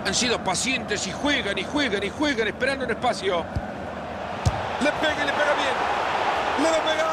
Han sido pacientes y juegan y juegan y juegan esperando un espacio. Le pega y le pega bien. Le va a pegar.